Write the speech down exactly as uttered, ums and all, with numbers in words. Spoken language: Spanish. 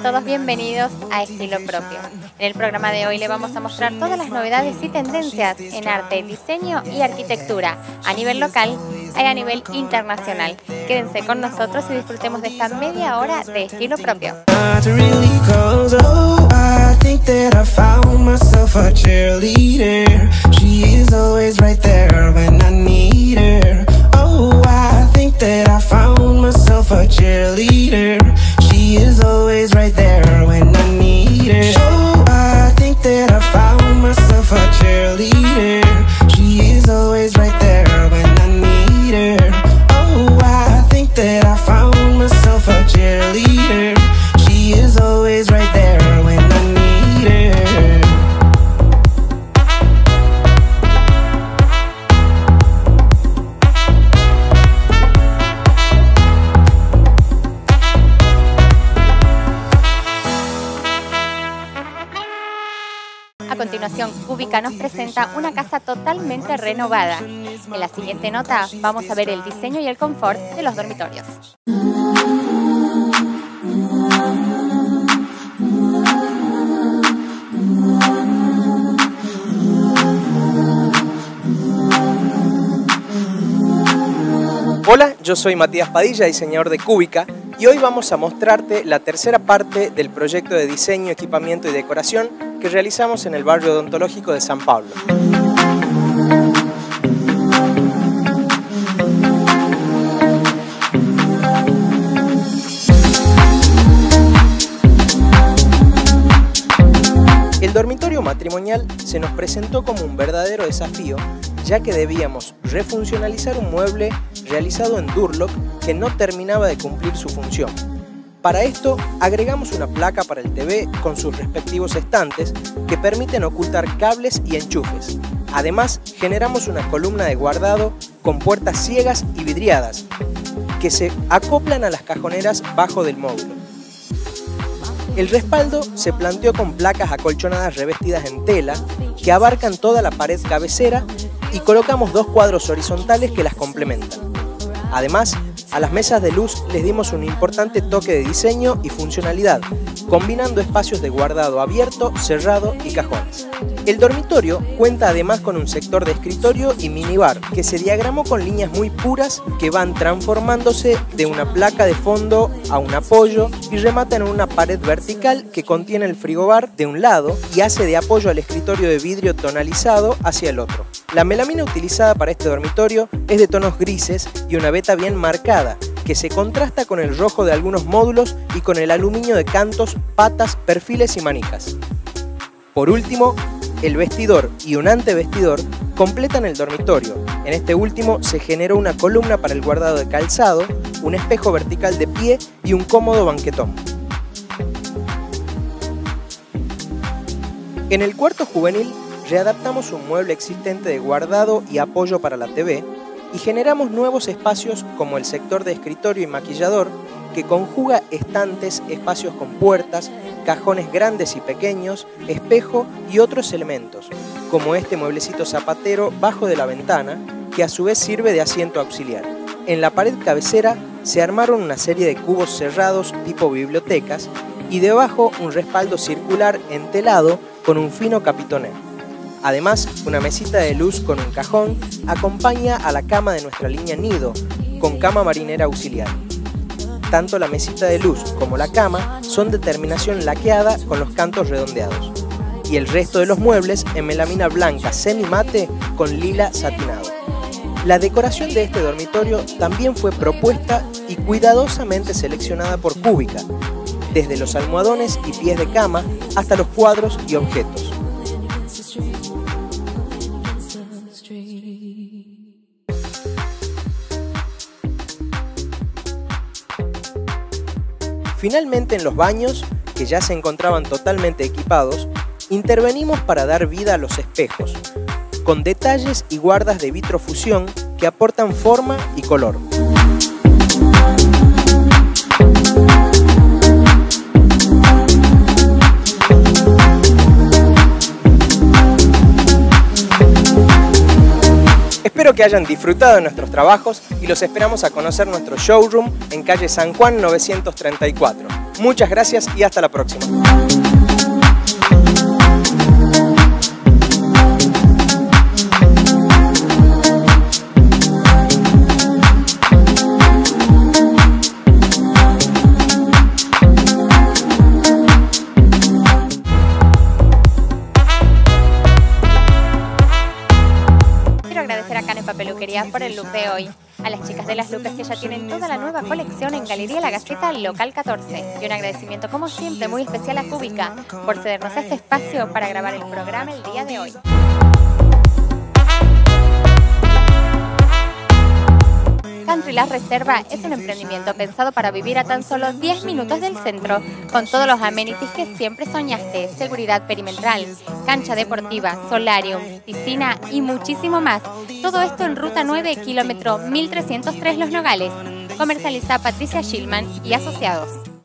todos bienvenidos a Estilo Propio. En el programa de hoy le vamos a mostrar todas las novedades y tendencias en arte, diseño y arquitectura a nivel local y a nivel internacional. Quédense con nosotros y disfrutemos de esta media hora de Estilo Propio. She is always right there when I need her. Oh, I think that I found myself a cheerleader. She is always right there when I need her. Oh, I think that I found myself a cheerleader. She is always right there when I need her. A continuación, Cúbica nos presenta una casa totalmente renovada. En la siguiente nota vamos a ver el diseño y el confort de los dormitorios. Hola, yo soy Matías Padilla, diseñador de Cúbica, y hoy vamos a mostrarte la tercera parte del proyecto de diseño, equipamiento y decoración que realizamos en el barrio odontológico de San Pablo. El dormitorio matrimonial se nos presentó como un verdadero desafío, ya que debíamos refuncionalizar un mueble realizado en Durlock que no terminaba de cumplir su función. Para esto agregamos una placa para el T V con sus respectivos estantes que permiten ocultar cables y enchufes. Además, generamos una columna de guardado con puertas ciegas y vidriadas que se acoplan a las cajoneras bajo del módulo. El respaldo se planteó con placas acolchonadas revestidas en tela que abarcan toda la pared cabecera y colocamos dos cuadros horizontales que las complementan. Además, a las mesas de luz les dimos un importante toque de diseño y funcionalidad, combinando espacios de guardado abierto, cerrado y cajones. El dormitorio cuenta además con un sector de escritorio y minibar que se diagramó con líneas muy puras que van transformándose de una placa de fondo a un apoyo y rematan en una pared vertical que contiene el frigobar de un lado y hace de apoyo al escritorio de vidrio tonalizado hacia el otro. La melamina utilizada para este dormitorio es de tonos grises y una veta bien marcada, que se contrasta con el rojo de algunos módulos y con el aluminio de cantos, patas, perfiles y manijas. Por último, el vestidor y un antevestidor completan el dormitorio. En este último se generó una columna para el guardado de calzado, un espejo vertical de pie y un cómodo banquetón. En el cuarto juvenil readaptamos un mueble existente de guardado y apoyo para la T V y generamos nuevos espacios como el sector de escritorio y maquillador que conjuga estantes, espacios con puertas, cajones grandes y pequeños, espejo y otros elementos, como este mueblecito zapatero bajo de la ventana que a su vez sirve de asiento auxiliar. En la pared cabecera se armaron una serie de cubos cerrados tipo bibliotecas y debajo un respaldo circular entelado con un fino capitoné. Además, una mesita de luz con un cajón acompaña a la cama de nuestra línea Nido, con cama marinera auxiliar. Tanto la mesita de luz como la cama son de terminación laqueada con los cantos redondeados. Y el resto de los muebles en melamina blanca semi-mate con lila satinado. La decoración de este dormitorio también fue propuesta y cuidadosamente seleccionada por Cúbica, desde los almohadones y pies de cama hasta los cuadros y objetos. Finalmente, en los baños, que ya se encontraban totalmente equipados, intervenimos para dar vida a los espejos, con detalles y guardas de vitrofusión que aportan forma y color. Espero que hayan disfrutado de nuestros trabajos y los esperamos a conocer nuestro showroom en calle San Juan novecientos treinta y cuatro. Muchas gracias y hasta la próxima. Agradecer a Canepa Peluquería por el look de hoy, a las chicas de Las Lucas que ya tienen toda la nueva colección en Galería La Gaceta Local catorce, y un agradecimiento como siempre muy especial a Cúbica por cedernos este espacio para grabar el programa el día de hoy. Country La Reserva es un emprendimiento pensado para vivir a tan solo diez minutos del centro, con todos los amenities que siempre soñaste: seguridad perimetral, cancha deportiva, solarium, piscina y muchísimo más. Todo esto en Ruta nueve, kilómetro mil trescientos tres Los Nogales. Comercializa Patricia Schillman y Asociados.